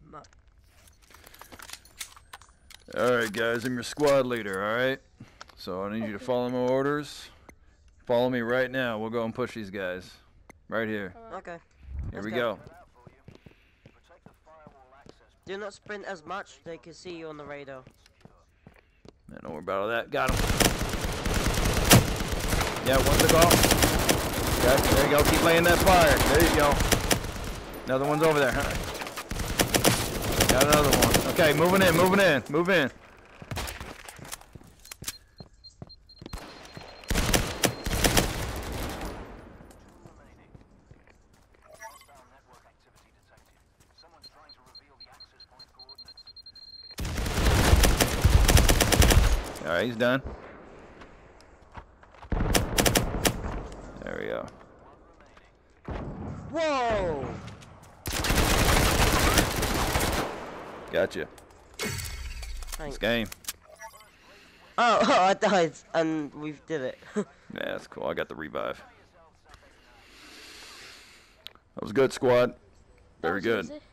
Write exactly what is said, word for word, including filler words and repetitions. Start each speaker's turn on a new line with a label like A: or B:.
A: Alright guys, I'm your squad leader, alright? So I need you to follow my orders. Follow me right now. We'll go and push these guys. Right here.
B: Okay.
A: Here
B: Let's
A: we
B: go.
A: go.
B: Do not sprint as much, they can see you on the radar.
A: I don't worry about all that. Got him. Yeah, one's the goal. Okay, there you go. Keep laying that fire. There you go. Another one's over there. Huh? Got another one. Okay, moving in, moving in, move in. All right, he's done. There we go.
B: Whoa!
A: Gotcha.
B: Thanks.
A: This game.
B: Oh, oh, I died, and we did it.
A: Yeah, that's cool. I got the revive. That was good, squad. Very good.